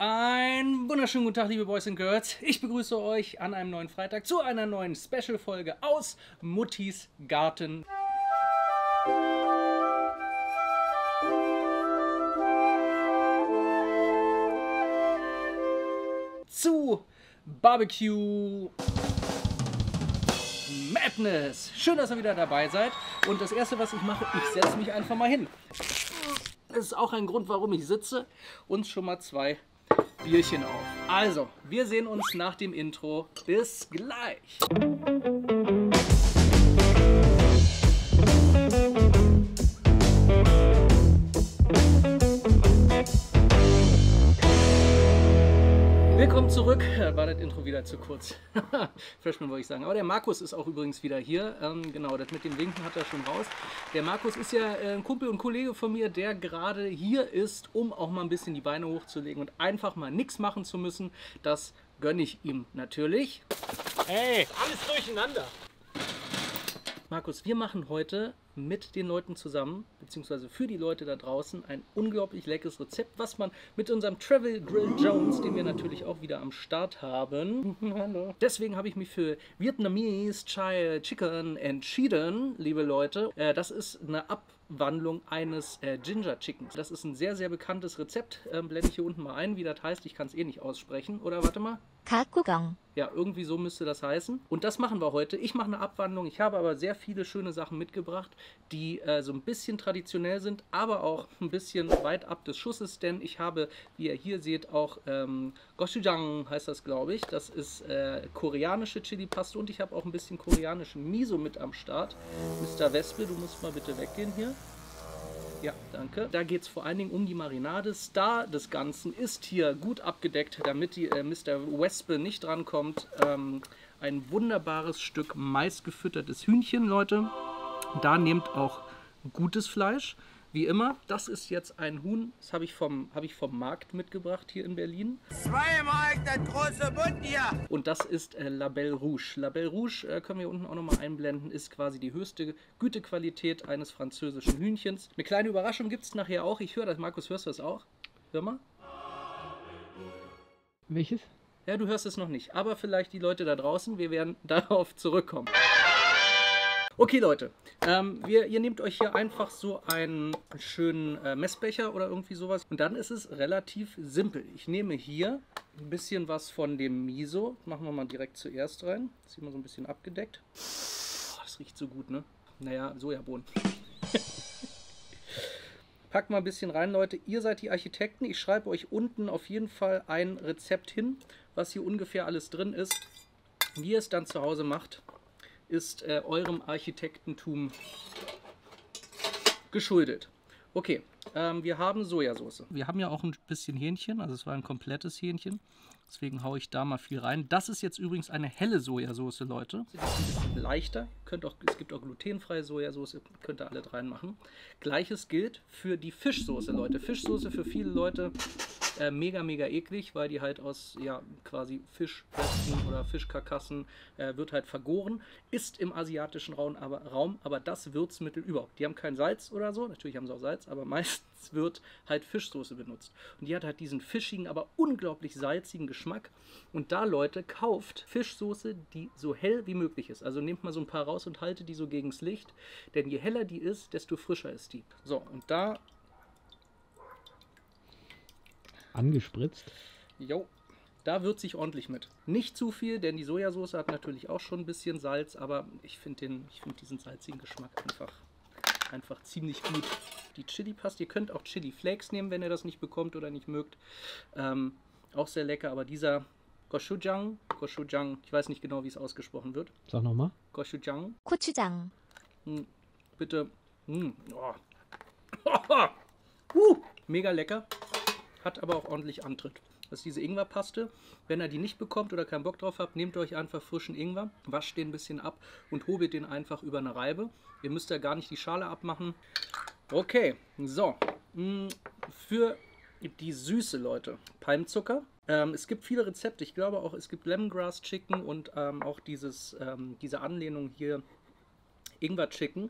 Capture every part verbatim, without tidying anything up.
Einen wunderschönen guten Tag, liebe Boys and Girls. Ich begrüße euch an einem neuen Freitag zu einer neuen Special-Folge aus Muttis Garten. Zu Barbecue Madness. Schön, dass ihr wieder dabei seid. Und das erste, was ich mache, ich setze mich einfach mal hin. Das ist auch ein Grund, warum ich sitze. Und schon mal zwei Bierchen auf. Also, wir sehen uns nach dem Intro. Bis gleich. Willkommen zurück. War das Intro wieder zu kurz. Freshman wollte ich sagen. Aber der Markus ist auch übrigens wieder hier. Ähm, genau, das mit dem Winken hat er schon raus. Der Markus ist ja äh, ein Kumpel und Kollege von mir, der gerade hier ist, um auch mal ein bisschen die Beine hochzulegen und einfach mal nichts machen zu müssen. Das gönne ich ihm natürlich. Hey, alles durcheinander. Markus, wir machen heute mit den Leuten zusammen, beziehungsweise für die Leute da draußen, ein unglaublich leckeres Rezept, was man mit unserem Travel Grill Jones, den wir natürlich auch wieder am Start haben. Hallo. Deswegen habe ich mich für Vietnamese Chai Chicken entschieden, liebe Leute. Äh, das ist eine Abwandlung eines äh, Ginger Chickens. Das ist ein sehr, sehr bekanntes Rezept. Ähm, blende ich hier unten mal ein, wie das heißt. Ich kann es eh nicht aussprechen. Oder warte mal. Kakugong. Ja, irgendwie so müsste das heißen. Und das machen wir heute. Ich mache eine Abwandlung. Ich habe aber sehr viele schöne Sachen mitgebracht, die äh, so ein bisschen traditionell sind, aber auch ein bisschen weit ab des Schusses, denn ich habe, wie ihr hier seht, auch ähm, Gochujang heißt das, glaube ich. Das ist äh, koreanische Chili-Paste und ich habe auch ein bisschen koreanischen Miso mit am Start. Mister Wespe, du musst mal bitte weggehen hier. Ja, danke. Da geht es vor allen Dingen um die Marinade. Star des Ganzen ist hier gut abgedeckt, damit die äh, Mister Wespe nicht drankommt. Ähm, ein wunderbares Stück maisgefüttertes Hühnchen, Leute. Da nehmt auch gutes Fleisch. Wie immer, das ist jetzt ein Huhn, das habe ich, vom, hab ich vom Markt mitgebracht hier in Berlin. Zweimal das große Bund hier. Und das ist äh, La Belle Rouge. La Belle Rouge, äh, können wir unten auch nochmal einblenden, ist quasi die höchste Gütequalität eines französischen Hühnchens. Eine kleine Überraschung gibt es nachher auch. Ich höre das. Markus, hörst du das auch? Hör mal. Welches? Ja, du hörst es noch nicht. Aber vielleicht die Leute da draußen, wir werden darauf zurückkommen. Okay, Leute, ähm, wir, ihr nehmt euch hier einfach so einen schönen äh, Messbecher oder irgendwie sowas und dann ist es relativ simpel. Ich nehme hier ein bisschen was von dem Miso, machen wir mal direkt zuerst rein. Das ist immer so ein bisschen abgedeckt. Oh, das riecht so gut, ne? Naja, Sojabohnen. Packt mal ein bisschen rein, Leute. Ihr seid die Architekten. Ich schreibe euch unten auf jeden Fall ein Rezept hin, was hier ungefähr alles drin ist. Wie ihr es dann zu Hause macht, ist äh, eurem Architektentum geschuldet. Okay, ähm, wir haben Sojasauce. Wir haben ja auch ein bisschen Hähnchen, also es war ein komplettes Hähnchen. Deswegen haue ich da mal viel rein. Das ist jetzt übrigens eine helle Sojasauce, Leute. Sie ist ein bisschen leichter. Könnt auch, es gibt auch glutenfreie Sojasauce, könnt ihr alle reinmachen. Gleiches gilt für die Fischsoße, Leute. Fischsoße für viele Leute äh, mega, mega eklig, weil die halt aus ja, quasi Fischresten oder Fischkarkassen äh, wird halt vergoren. Ist im asiatischen Raum aber, Raum aber das Würzmittel überhaupt. Die haben kein Salz oder so. Natürlich haben sie auch Salz, aber meistens wird halt Fischsoße benutzt. Und die hat halt diesen fischigen, aber unglaublich salzigen Geschmack. Und da, Leute, kauft Fischsoße, die so hell wie möglich ist. Also nehmt mal so ein paar raus und haltet die so gegens Licht. Denn je heller die ist, desto frischer ist die. So, und da... Angespritzt. Jo, da würze ich ordentlich mit. Nicht zu viel, denn die Sojasauce hat natürlich auch schon ein bisschen Salz, aber ich finde find diesen salzigen Geschmack einfach, einfach ziemlich gut. Die Chili-Paste, ihr könnt auch Chili Flakes nehmen, wenn ihr das nicht bekommt oder nicht mögt. Ähm, auch sehr lecker, aber dieser Gochujang, Gochujang, ich weiß nicht genau, wie es ausgesprochen wird. Sag nochmal. Gochujang. Gochujang. Hm, bitte. Hm, oh. uh, mega lecker. Hat aber auch ordentlich Antritt. Das ist diese Ingwerpaste. Wenn ihr die nicht bekommt oder keinen Bock drauf habt, nehmt euch einfach frischen Ingwer, wascht den ein bisschen ab und hobelt den einfach über eine Reibe. Ihr müsst ja gar nicht die Schale abmachen. Okay, so. Für die Süße, Leute. Palmzucker. Ähm, es gibt viele Rezepte. Ich glaube auch, es gibt Lemongrass Chicken und ähm, auch dieses, ähm, diese Anlehnung hier Ingwer Chicken.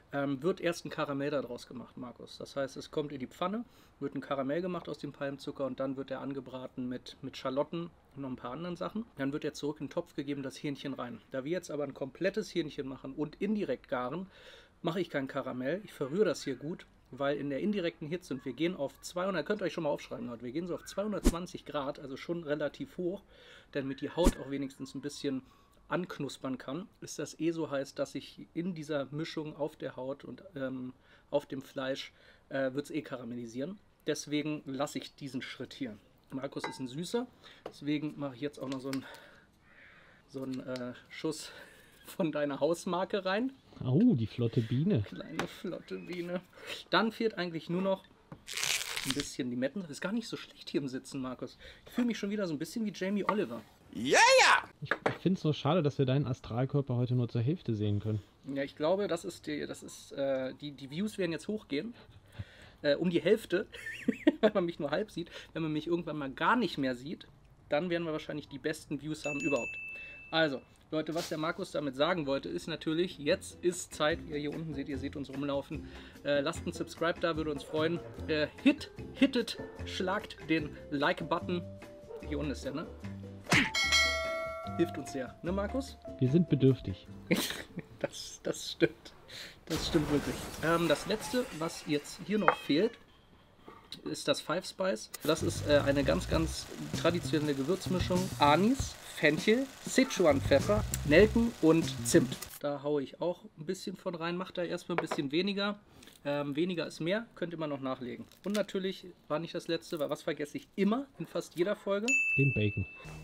ähm, wird erst ein Karamell daraus gemacht, Markus. Das heißt, es kommt in die Pfanne, wird ein Karamell gemacht aus dem Palmzucker und dann wird er angebraten mit, mit Schalotten und noch ein paar anderen Sachen. Dann wird er zurück in den Topf gegeben, das Hähnchen rein. Da wir jetzt aber ein komplettes Hähnchen machen und indirekt garen, mache ich kein Karamell. Ich verrühre das hier gut, weil in der indirekten Hitze, und wir gehen auf zweihundert, könnt ihr euch schon mal aufschreiben, Leute, wir gehen so auf zweihundertzwanzig Grad, also schon relativ hoch, damit die Haut auch wenigstens ein bisschen anknuspern kann, ist das eh so heiß, dass sich in dieser Mischung auf der Haut und ähm, auf dem Fleisch äh, wird es eh karamellisieren. Deswegen lasse ich diesen Schritt hier. Markus ist ein Süßer, deswegen mache ich jetzt auch noch so einen so einen, äh, Schuss von deiner Hausmarke rein. Oh, die flotte Biene. Kleine flotte Biene. Dann fehlt eigentlich nur noch ein bisschen Limetten. Das ist gar nicht so schlecht hier im Sitzen, Markus. Ich fühle mich schon wieder so ein bisschen wie Jamie Oliver. Ja, ja! Ich, ich finde es so schade, dass wir deinen Astralkörper heute nur zur Hälfte sehen können. Ja, ich glaube, das ist die, das ist, äh, die, die Views werden jetzt hochgehen. Äh, um die Hälfte, wenn man mich nur halb sieht. Wenn man mich irgendwann mal gar nicht mehr sieht, dann werden wir wahrscheinlich die besten Views haben überhaupt. Also, Leute, was der Markus damit sagen wollte, ist natürlich, jetzt ist Zeit, wie ihr hier unten seht, ihr seht uns rumlaufen. Äh, lasst einen Subscribe da, würde uns freuen. Äh, hit, hittet, schlagt den Like-Button. Hier unten ist der, ne? Hilft uns sehr, ne Markus? Wir sind bedürftig. das, das stimmt. Das stimmt wirklich. Ähm, das letzte, was jetzt hier noch fehlt, ist das Five Spice. Das ist äh, eine ganz, ganz traditionelle Gewürzmischung. Anis, Fenchel, Sichuan-Pfeffer, Nelken und Zimt. Da haue ich auch ein bisschen von rein. Macht da erstmal ein bisschen weniger. Ähm, weniger ist mehr, könnt ihr immer noch nachlegen. Und natürlich war nicht das letzte, weil was vergesse ich immer in fast jeder Folge? Den Bacon.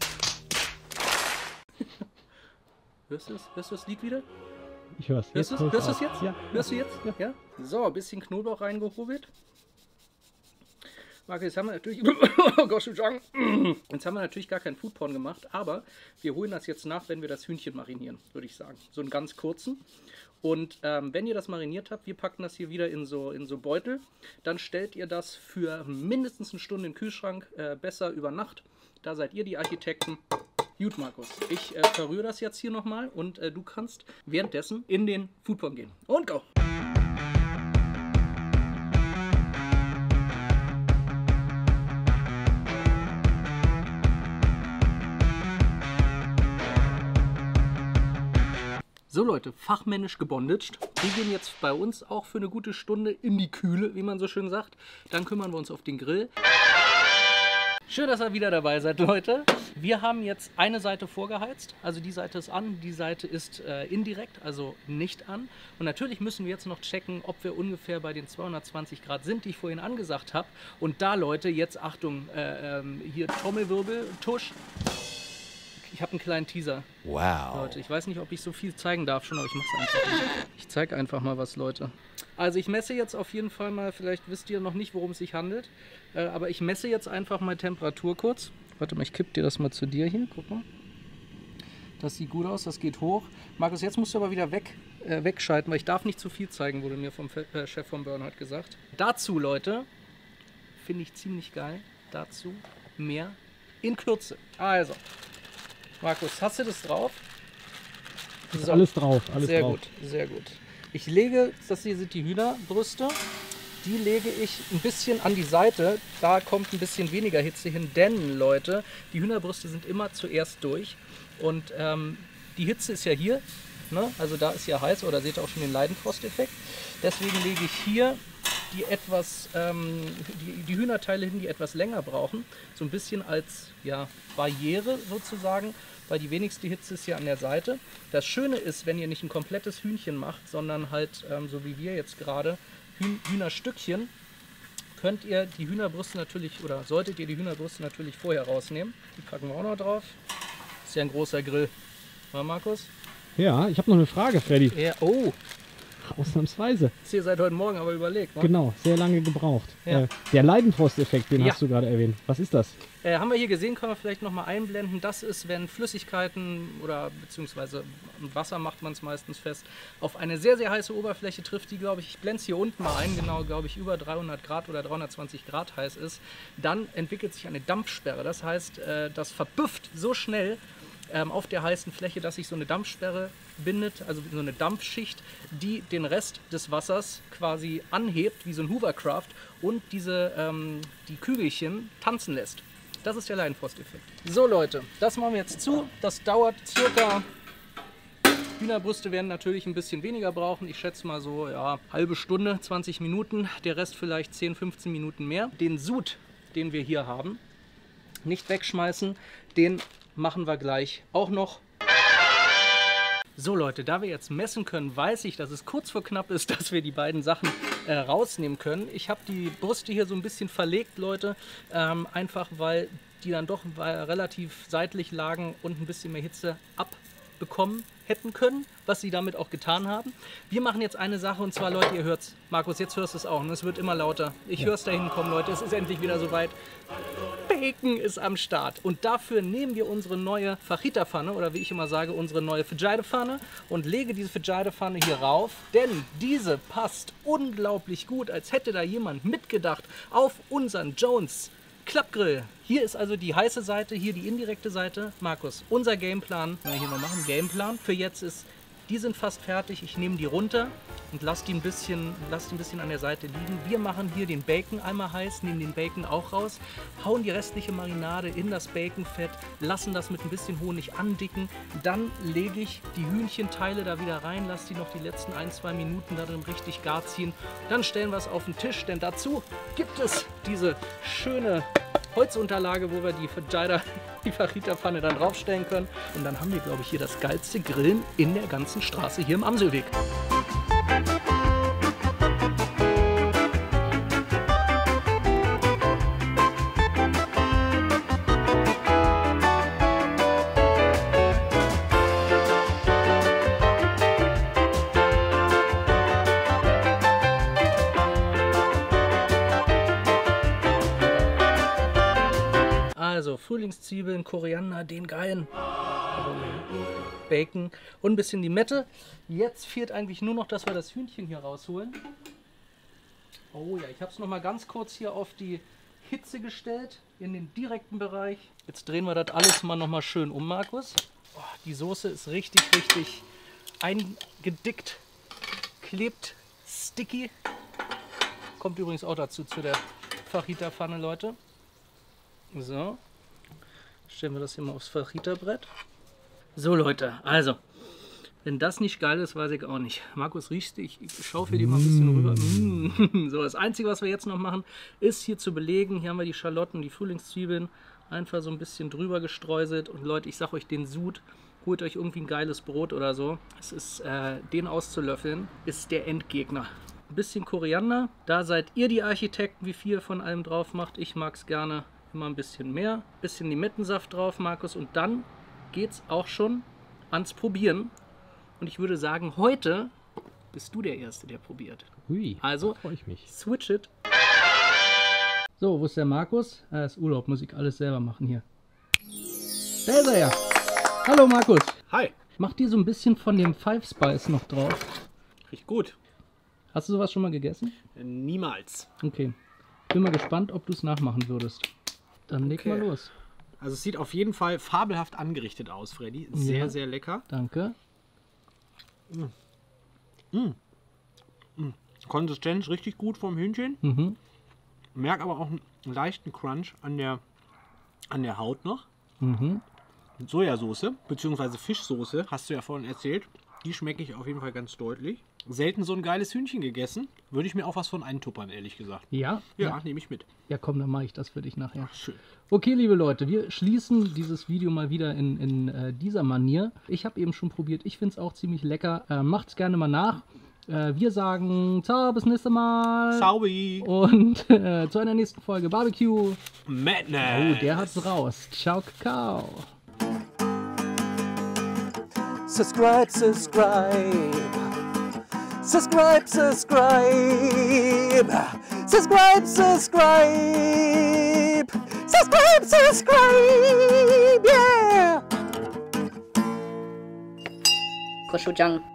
Hörst du das? Hörst du das Lied wieder? Ich höre es. Hörst du es? Hörst du es jetzt? Ja. Hörst du jetzt? Ja. ja? So, ein bisschen Knoblauch reingehobelt. Marke, jetzt haben wir natürlich, oh Gott, jetzt haben wir natürlich gar keinen Foodporn gemacht, aber wir holen das jetzt nach, wenn wir das Hühnchen marinieren, würde ich sagen. So einen ganz kurzen. Und ähm, wenn ihr das mariniert habt, wir packen das hier wieder in so, in so Beutel, dann stellt ihr das für mindestens eine Stunde in den Kühlschrank, äh, besser über Nacht. Da seid ihr die Architekten. Gut, Markus, ich äh, verrühre das jetzt hier nochmal und äh, du kannst währenddessen in den Foodporn gehen. Und go! So Leute, fachmännisch gebondaged. Wir gehen jetzt bei uns auch für eine gute Stunde in die Kühle, wie man so schön sagt. Dann kümmern wir uns auf den Grill. Schön, dass ihr wieder dabei seid, Leute. Wir haben jetzt eine Seite vorgeheizt, also die Seite ist an, die Seite ist äh, indirekt, also nicht an. Und natürlich müssen wir jetzt noch checken, ob wir ungefähr bei den zweihundertzwanzig Grad sind, die ich vorhin angesagt habe. Und da, Leute, jetzt Achtung, äh, ähm, hier Trommelwirbel, Tusch. Ich habe einen kleinen Teaser. Wow. Leute, ich weiß nicht, ob ich so viel zeigen darf schon, aber ich mache es einfach mal. Ich zeige einfach mal was, Leute. Also ich messe jetzt auf jeden Fall mal, vielleicht wisst ihr noch nicht, worum es sich handelt, äh, aber ich messe jetzt einfach mal Temperatur kurz. Warte mal, ich kipp dir das mal zu dir hin, guck mal. Das sieht gut aus, das geht hoch. Markus, jetzt musst du aber wieder weg, äh, wegschalten, weil ich darf nicht zu viel zeigen, wurde mir vom äh, Chef von Bernhard gesagt. Dazu, Leute, finde ich ziemlich geil, dazu mehr in Kürze. Also, Markus, hast du das drauf? Ist so. Alles drauf, alles sehr drauf. Sehr gut, sehr gut. Ich lege, das hier sind die Hühnerbrüste, die lege ich ein bisschen an die Seite, da kommt ein bisschen weniger Hitze hin, denn Leute, die Hühnerbrüste sind immer zuerst durch und ähm, die Hitze ist ja hier, ne? Also da ist ja heiß, oder seht ihr auch schon den Leidenfrost-Effekt. Deswegen lege ich hier die etwas, ähm, die, die Hühnerteile hin, die etwas länger brauchen, so ein bisschen als ja, Barriere sozusagen, weil die wenigste Hitze ist hier an der Seite. Das Schöne ist, wenn ihr nicht ein komplettes Hühnchen macht, sondern halt, ähm, so wie wir jetzt gerade, Hühn Hühnerstückchen, könnt ihr die Hühnerbrüste natürlich, oder solltet ihr die Hühnerbrüste natürlich vorher rausnehmen. Die packen wir auch noch drauf. Ist ja ein großer Grill. Mal, Markus? Ja, ich habe noch eine Frage, Freddy. Ja, oh! Ausnahmsweise. Das ihr seit heute Morgen aber überlegt, ne? Genau, sehr lange gebraucht. Ja. Äh, der Leidenfrost-Effekt, den Ja. hast du gerade erwähnt. Was ist das? Äh, haben wir hier gesehen, können wir vielleicht nochmal einblenden. Das ist, wenn Flüssigkeiten oder beziehungsweise Wasser macht man es meistens fest, auf eine sehr, sehr heiße Oberfläche trifft, die, glaube ich, ich blende es hier unten mal ein, genau, glaube ich, über dreihundert Grad oder dreihundertzwanzig Grad heiß ist. Dann entwickelt sich eine Dampfsperre. Das heißt, äh, das verbüfft so schnell, ähm, auf der heißen Fläche, dass sich so eine Dampfsperre bindet, also so eine Dampfschicht, die den Rest des Wassers quasi anhebt, wie so ein Hovercraft, und diese, ähm, die Kügelchen tanzen lässt. Das ist der Leinenfrost-Effekt. So Leute, das machen wir jetzt zu. Das dauert circa... Hühnerbrüste werden natürlich ein bisschen weniger brauchen. Ich schätze mal so, ja, halbe Stunde, zwanzig Minuten. Der Rest vielleicht zehn, fünfzehn Minuten mehr. Den Sud, den wir hier haben, nicht wegschmeißen. Den machen wir gleich auch noch. So Leute, da wir jetzt messen können, weiß ich, dass es kurz vor knapp ist, dass wir die beiden Sachen äh, rausnehmen können. Ich habe die Brüste hier so ein bisschen verlegt, Leute, ähm, einfach weil die dann doch relativ seitlich lagen und ein bisschen mehr Hitze abbekommen hätten können, was sie damit auch getan haben. Wir machen jetzt eine Sache, und zwar, Leute, ihr hört's. Markus, jetzt hörst du es auch und es wird immer lauter. Ich ja. höre es da hinten kommen, Leute. Es ist endlich wieder soweit. Bacon ist am Start. Und dafür nehmen wir unsere neue Fajita-Pfanne, oder wie ich immer sage, unsere neue Fajita-Pfanne, und lege diese Fajita-Pfanne hier rauf, denn diese passt unglaublich gut, als hätte da jemand mitgedacht, auf unseren Jones Klappgrill. Hier ist also die heiße Seite, hier die indirekte Seite. Markus, unser Gameplan, wenn wir hier mal machen, Gameplan für jetzt ist, die sind fast fertig. Ich nehme die runter und lasse die ein bisschen, lass die ein bisschen an der Seite liegen. Wir machen hier den Bacon einmal heiß, nehmen den Bacon auch raus, hauen die restliche Marinade in das Baconfett, lassen das mit ein bisschen Honig andicken. Dann lege ich die Hühnchenteile da wieder rein, lasse die noch die letzten ein, zwei Minuten da drin richtig gar ziehen. Dann stellen wir es auf den Tisch, denn dazu gibt es diese schöne Holzunterlage, wo wir die Fajita, die Fajita-Pfanne dann draufstellen können. Und dann haben wir, glaube ich, hier das geilste Grillen in der ganzen Straße hier im Amselweg. Also Frühlingszwiebeln, Koriander, den geilen Bacon und ein bisschen Limette. Jetzt fehlt eigentlich nur noch, dass wir das Hühnchen hier rausholen. Oh ja, ich habe es noch mal ganz kurz hier auf die Hitze gestellt, in den direkten Bereich. Jetzt drehen wir das alles mal noch mal schön um, Markus. Oh, die Soße ist richtig, richtig eingedickt, klebt sticky. Kommt übrigens auch dazu, zu der Fajita-Pfanne, Leute. So, stellen wir das hier mal aufs Fajita-Brett. So Leute, also, wenn das nicht geil ist, weiß ich auch nicht. Markus, riechst du? Ich schaufel dir mal ein bisschen rüber. Mm. So, das Einzige, was wir jetzt noch machen, ist hier zu belegen. Hier haben wir die Schalotten, die Frühlingszwiebeln, einfach so ein bisschen drüber gestreuselt. Und Leute, ich sag euch, den Sud, holt euch irgendwie ein geiles Brot oder so. Es ist, äh, den auszulöffeln, ist der Endgegner. Ein bisschen Koriander, da seid ihr die Architekten, wie viel von allem drauf macht. Ich mag es gerne. Immer ein bisschen mehr, bisschen Limettensaft drauf, Markus, und dann geht's auch schon ans Probieren. Und ich würde sagen, heute bist du der Erste, der probiert. Ui, also, freue ich mich. Switch it. So, wo ist der Markus? Er ist Urlaub, muss ich alles selber machen hier. Da ist er ja. Hallo Markus. Hi. Mach dir so ein bisschen von dem Five Spice noch drauf. Riecht gut. Hast du sowas schon mal gegessen? Niemals. Okay. Bin mal gespannt, ob du es nachmachen würdest. Dann leg Okay. mal los. Also es sieht auf jeden Fall fabelhaft angerichtet aus, Freddy. Sehr, Ja. sehr lecker. Danke. Konsistenz richtig gut vom Hühnchen. Mhm. Merk aber auch einen leichten Crunch an der, an der Haut noch. Mhm. Sojasauce bzw. Fischsoße, hast du ja vorhin erzählt. Die schmecke ich auf jeden Fall ganz deutlich. Selten so ein geiles Hühnchen gegessen. Würde ich mir auch was von eintuppern, ehrlich gesagt. Ja? Ja, Ja, nehme ich mit. ja komm, dann mache ich das für dich nachher. Schön. Okay, liebe Leute, wir schließen dieses Video mal wieder in, in äh, dieser Manier. Ich habe eben schon probiert, ich finde es auch ziemlich lecker. Äh, macht's gerne mal nach. Äh, wir sagen ciao, bis nächste Mal. Saubi. Und äh, zu einer nächsten Folge Barbecue. Madness. Oh, der hat's raus. Ciao, Kakao. Subscribe, subscribe. Subscribe, subscribe. Subscribe, subscribe. Subscribe, subscribe. Yeah. Kochujang.